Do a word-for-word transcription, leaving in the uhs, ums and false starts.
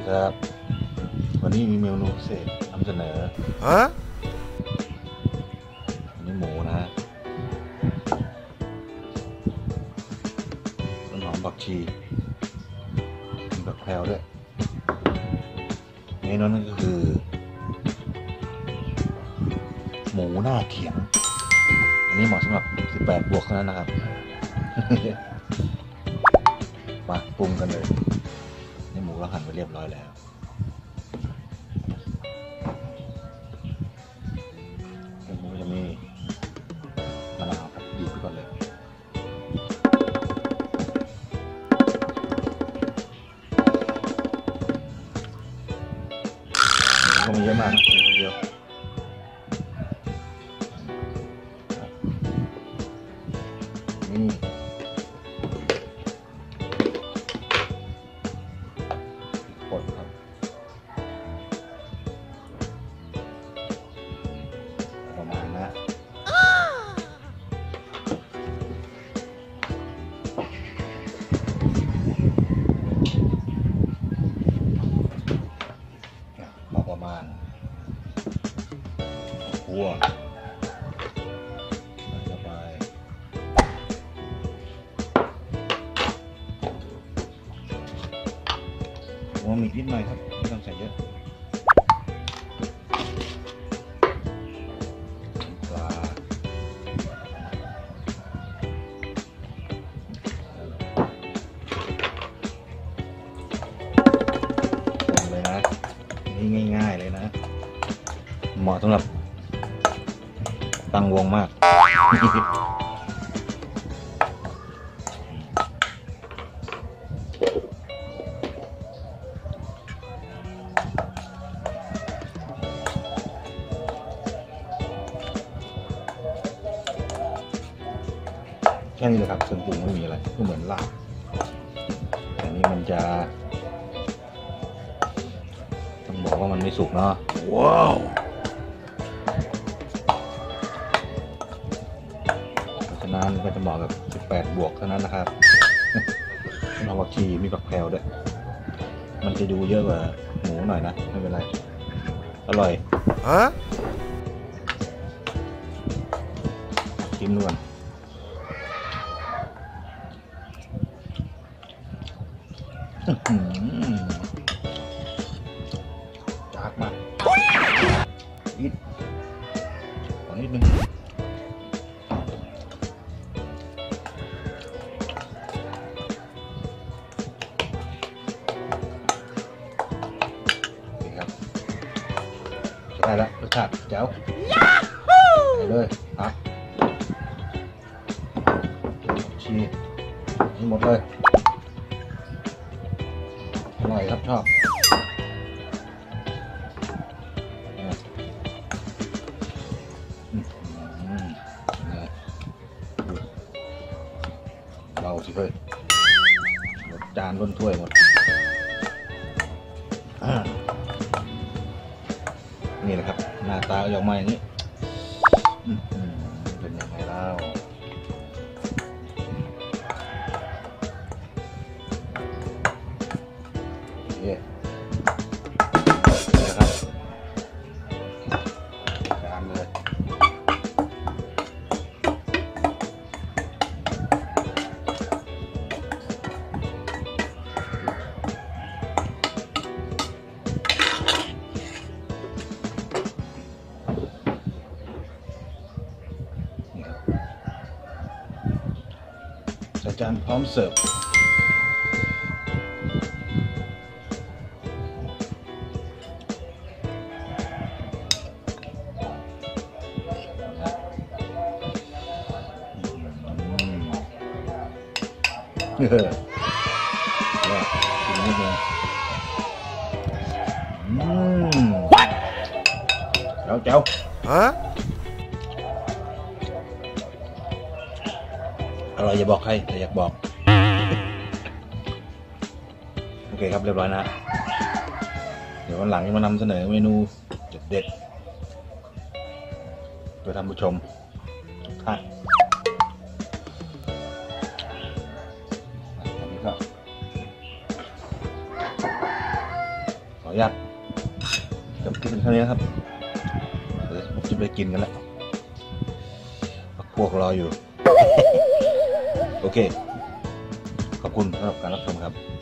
ครับวันนี้มีเมนูพิเศษนำเสนอฮะอันนี้หมูนะต้นหอมผักชีมีผักแพรวด้วยเมนูนั้นก็คือหมูหน้าเขียงอันนี้เหมาะสำหรับสิบแปดบวกเท่านั้นนะครับมาปรุงกันเลยนี่หมูเราหั่นไปเรียบร้อยแล้วหมูจะมีมะนาวครับบีบไปก่อนเลยหมูก็มีเยอะมากนะคนเดียวนี่กดครับประมาณนะพอประมาณคั่วเข้าไปหัวมีนิดหน่อยครับไม่ต้องใส่เยอะปลาลงเลยนะนี่ง่ายๆเลยนะเหมาะสำหรับตั้งวงมากแค่นี้เลยครับเครื่องปรุงไม่มีอะไรก็เหมือนลาบแต่นี้มันจะต้องบอกว่ามันไม่สุกเนาะว้าวเพราะฉะนั้นก็จะเหมาะกับสิบแปดบวกเท่านั้นนะครับมีผักชีมีผักแพรวด้วยมันจะดูเยอะกว่าหมูหน่อยนะไม่เป็นไรอร่อยฮะชิมดูก่อนจากมานิดขอนิดนึงครับได้แล้วรสชาติแจ๋วไปเลยครับชีสนี่หมดเลยอร่อยครับชอบเราสิเพื่อนหมดจานล้นถ้วยหมดนี่แหละครับหน้าตาออกมาอย่างนี้เป็นยังไงเล่านี่นะครับจานเลยใส่จานพร้อมเสิร์ฟเฮ้ยแล้วกินนิดนึงอืมเจ้าเจ้าฮะอร่อยอย่าบอกใครแต่อยากบอกโอเคครับเรียบร้อยนะเดี๋ยววันหลังจะมานำเสนอเมนูเด็ดๆเพื่อท่านผู้ชมทุกท่านอันนี้ก็อนุญาตจบคลิปเป็นเท่านี้นะครับเดี๋ยวผมจะไปกินกันแล้วพวกรออยู่ โอเค ขอบคุณสำหรับการรับชมครับ